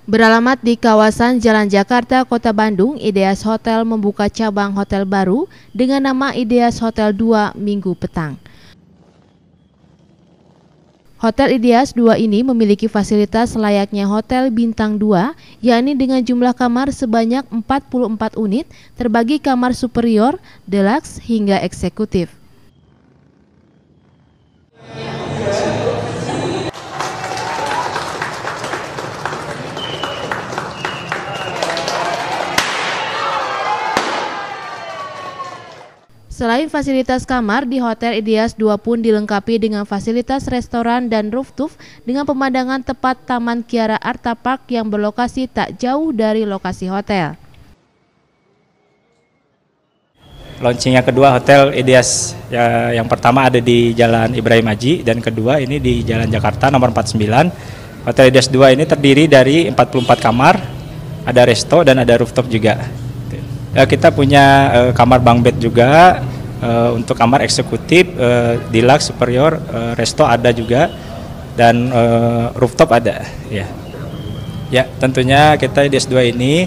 Beralamat di kawasan Jalan Jakarta, Kota Bandung, Ideas Hotel membuka cabang hotel baru dengan nama Ideas Hotel 2 Minggu petang. Hotel Ideas 2 ini memiliki fasilitas layaknya Hotel Bintang 2, yakni dengan jumlah kamar sebanyak 44 unit, terbagi kamar superior, deluxe, hingga eksekutif. Selain fasilitas kamar, di Hotel Ideas 2 pun dilengkapi dengan fasilitas restoran dan rooftop dengan pemandangan tepat Taman Kiara Arta Park yang berlokasi tak jauh dari lokasi hotel. Launching yang kedua Hotel Ideas ya, yang pertama ada di Jalan Ibrahim Haji dan kedua ini di Jalan Jakarta nomor 49. Hotel Ideas 2 ini terdiri dari 44 kamar, ada resto dan ada rooftop juga. Kita punya kamar bunk bed juga, untuk kamar eksekutif, deluxe, superior, resto ada juga, dan rooftop ada. Ya, tentunya kita Ideas 2 ini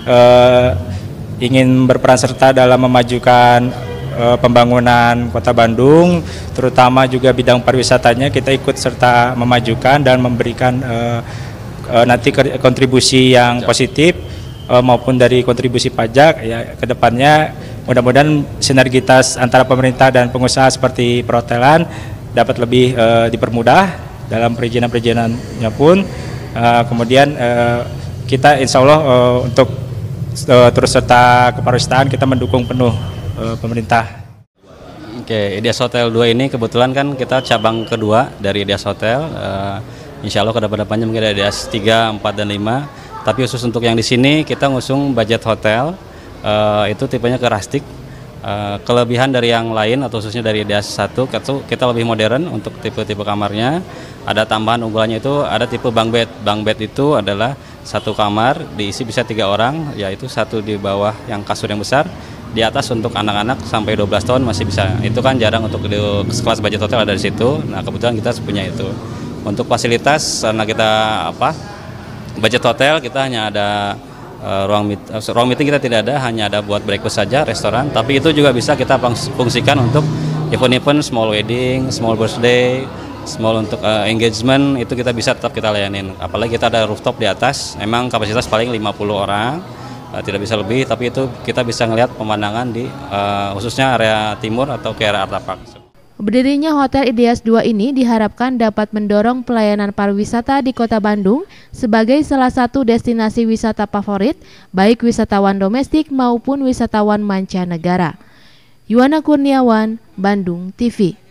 ingin berperan serta dalam memajukan pembangunan Kota Bandung, terutama juga bidang pariwisatanya. Kita ikut serta memajukan dan memberikan nanti kontribusi yang positif, maupun dari kontribusi pajak. Ya, kedepannya mudah-mudahan sinergitas antara pemerintah dan pengusaha seperti perhotelan dapat lebih dipermudah dalam perizinan-perizinannya pun. Kemudian kita insya Allah untuk terus serta kepariwisataan kita mendukung penuh pemerintah. Oke, Ideas Hotel 2 ini kebetulan kan kita cabang kedua dari Ideas Hotel. Insya Allah kedepannya mungkin ada Ideas 3, 4, dan 5. Tapi khusus untuk yang di sini kita ngusung budget hotel, itu tipenya ke rustic. Kelebihan dari yang lain atau khususnya dari Ideas 1, kita lebih modern untuk tipe-tipe kamarnya. Ada tambahan unggulannya itu ada tipe bunk bed. Bunk bed itu adalah satu kamar diisi bisa 3 orang, yaitu satu di bawah yang kasur yang besar, di atas untuk anak-anak sampai 12 tahun masih bisa. Itu kan jarang untuk di kelas budget hotel ada di situ. Nah, kebetulan kita punya itu. Untuk fasilitas karena kita budget hotel kita hanya ada ruang meeting kita tidak ada, hanya ada buat breakfast saja, restoran. Tapi itu juga bisa kita fungsikan untuk event-event, small wedding, small birthday, small untuk engagement, itu kita bisa tetap kita layanin. Apalagi kita ada rooftop di atas, emang kapasitas paling 50 orang, tidak bisa lebih, tapi itu kita bisa ngelihat pemandangan di khususnya area timur atau ke area Arta Park. Berdirinya Hotel Ideas 2 ini diharapkan dapat mendorong pelayanan pariwisata di Kota Bandung sebagai salah satu destinasi wisata favorit, baik wisatawan domestik maupun wisatawan mancanegara. Yuwana Kurniawan, Bandung TV.